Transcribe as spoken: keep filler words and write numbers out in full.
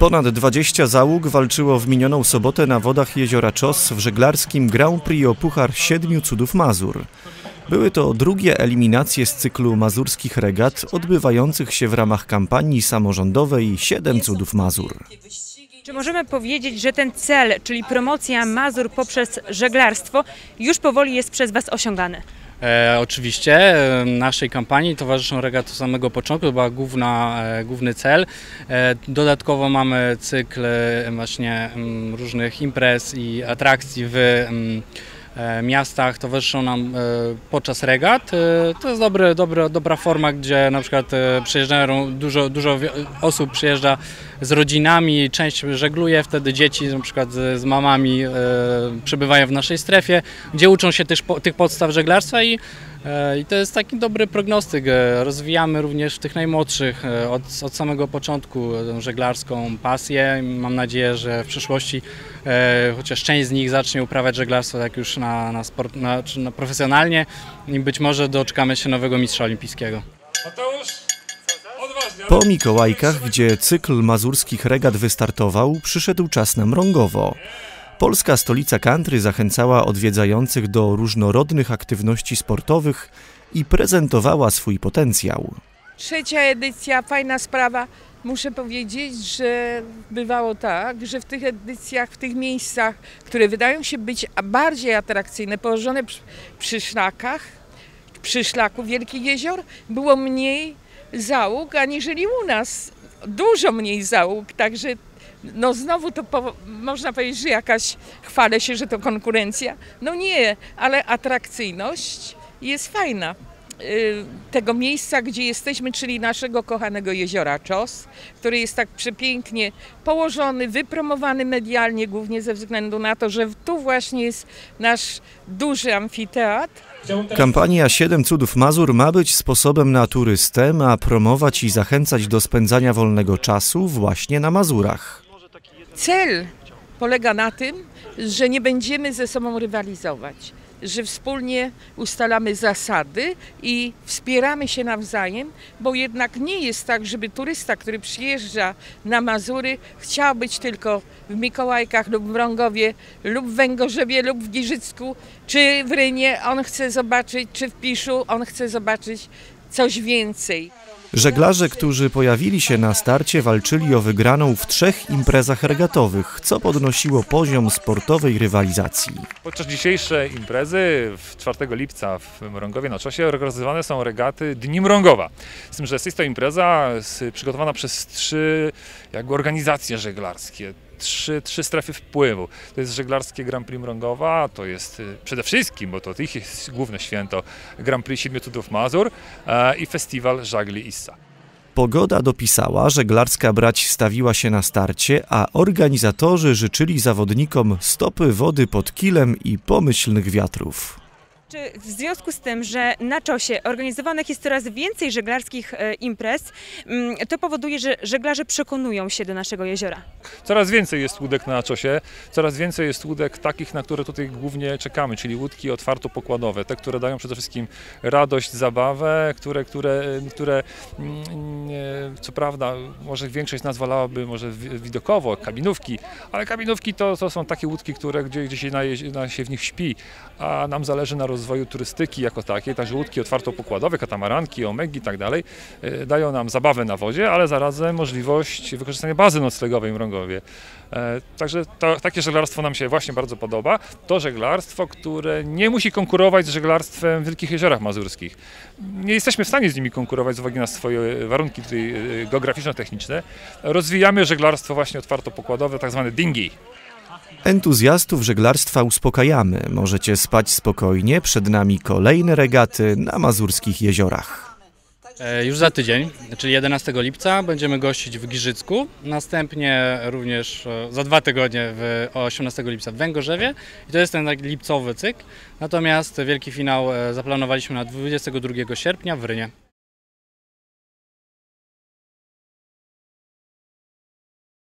Ponad dwadzieścia załóg walczyło w minioną sobotę na wodach jeziora Czos w żeglarskim Grand Prix o Puchar Siedmiu Cudów Mazur. Były to drugie eliminacje z cyklu mazurskich regat odbywających się w ramach kampanii samorządowej Siedem Cudów Mazur. Czy możemy powiedzieć, że ten cel, czyli promocja Mazur poprzez żeglarstwo, już powoli jest przez Was osiągany? E, oczywiście naszej kampanii towarzyszą regaty od samego początku, to była główna, e, główny cel. E, dodatkowo mamy cykl e, właśnie m, różnych imprez i atrakcji w m, e, miastach, towarzyszą nam e, podczas regat. E, to jest dobre, dobre, dobra forma, gdzie na przykład e, przyjeżdżają, dużo, dużo osób przyjeżdża z rodzinami, część żegluje, wtedy dzieci na przykład z, z mamami e, przebywają w naszej strefie, gdzie uczą się też po, tych podstaw żeglarstwa i, e, i to jest taki dobry prognostyk. E, rozwijamy również w tych najmłodszych e, od, od samego początku tę żeglarską pasję. Mam nadzieję, że w przyszłości e, chociaż część z nich zacznie uprawiać żeglarstwo tak już na, na, sport, na, czy na profesjonalnie i być może doczekamy się nowego mistrza olimpijskiego. Po Mikołajkach, gdzie cykl mazurskich regat wystartował, przyszedł czas na Mrągowo. Polska stolica country zachęcała odwiedzających do różnorodnych aktywności sportowych i prezentowała swój potencjał. Trzecia edycja, fajna sprawa. Muszę powiedzieć, że bywało tak, że w tych edycjach, w tych miejscach, które wydają się być bardziej atrakcyjne, położone przy, przy szlakach, przy szlaku Wielkich Jezior, było mniej załóg, aniżeli u nas. Dużo mniej załóg, także no znowu to po, można powiedzieć, że jakaś, chwalę się, że to konkurencja. No nie, ale atrakcyjność jest fajna tego miejsca, gdzie jesteśmy, czyli naszego kochanego jeziora Czos, który jest tak przepięknie położony, wypromowany medialnie, głównie ze względu na to, że tu właśnie jest nasz duży amfiteatr. Kampania Siedem Cudów Mazur ma być sposobem na turystę, ma promować i zachęcać do spędzania wolnego czasu właśnie na Mazurach. Cel polega na tym, że nie będziemy ze sobą rywalizować, że wspólnie ustalamy zasady i wspieramy się nawzajem, bo jednak nie jest tak, żeby turysta, który przyjeżdża na Mazury, chciał być tylko w Mikołajkach lub w Mrągowie, lub w Węgorzewie, lub w Giżycku, czy w Rynie. On chce zobaczyć, czy w Piszu, on chce zobaczyć coś więcej. Żeglarze, którzy pojawili się na starcie, walczyli o wygraną w trzech imprezach regatowych, co podnosiło poziom sportowej rywalizacji. Podczas dzisiejszej imprezy czwartego lipca w Mrągowie na Czosie organizowane są regaty Dni Mrągowa. Z tym, że jest to impreza przygotowana przez trzy jakby organizacje żeglarskie. Trzy, trzy strefy wpływu. To jest żeglarskie Grand Prix Mrągowa, to jest przede wszystkim, bo to ich jest główne święto, Grand Prix Siedmiu Cudów Mazur e, i festiwal żagli Issa. Pogoda dopisała, żeglarska brać stawiła się na starcie, a organizatorzy życzyli zawodnikom stopy wody pod kilem i pomyślnych wiatrów. Czy w związku z tym, że na Czosie organizowanych jest coraz więcej żeglarskich imprez, to powoduje, że żeglarze przekonują się do naszego jeziora? Coraz więcej jest łódek na Czosie, coraz więcej jest łódek takich, na które tutaj głównie czekamy, czyli łódki otwartopokładowe, te, które dają przede wszystkim radość, zabawę, które, które, które co prawda może większość z nas wolałaby może widokowo, kabinówki, ale kabinówki to, to są takie łódki, które gdzie, gdzie się, na, na, się w nich śpi, a nam zależy na rozwoju rozwoju turystyki jako takiej, także łódki otwartopokładowe, katamaranki, omegi i tak dalej, dają nam zabawę na wodzie, ale zarazem możliwość wykorzystania bazy noclegowej w Mrągowie. Także to, takie żeglarstwo nam się właśnie bardzo podoba. To żeglarstwo, które nie musi konkurować z żeglarstwem w Wielkich Jeziorach Mazurskich. Nie jesteśmy w stanie z nimi konkurować z uwagi na swoje warunki geograficzno-techniczne. Rozwijamy żeglarstwo właśnie otwartopokładowe, tak zwane dinghy. Entuzjastów żeglarstwa uspokajamy. Możecie spać spokojnie, przed nami kolejne regaty na mazurskich jeziorach. Już za tydzień, czyli jedenastego lipca, będziemy gościć w Giżycku, następnie również za dwa tygodnie, w osiemnastego lipca w Węgorzewie. I to jest ten tak lipcowy cykl, natomiast wielki finał zaplanowaliśmy na dwudziestego drugiego sierpnia w Rynie.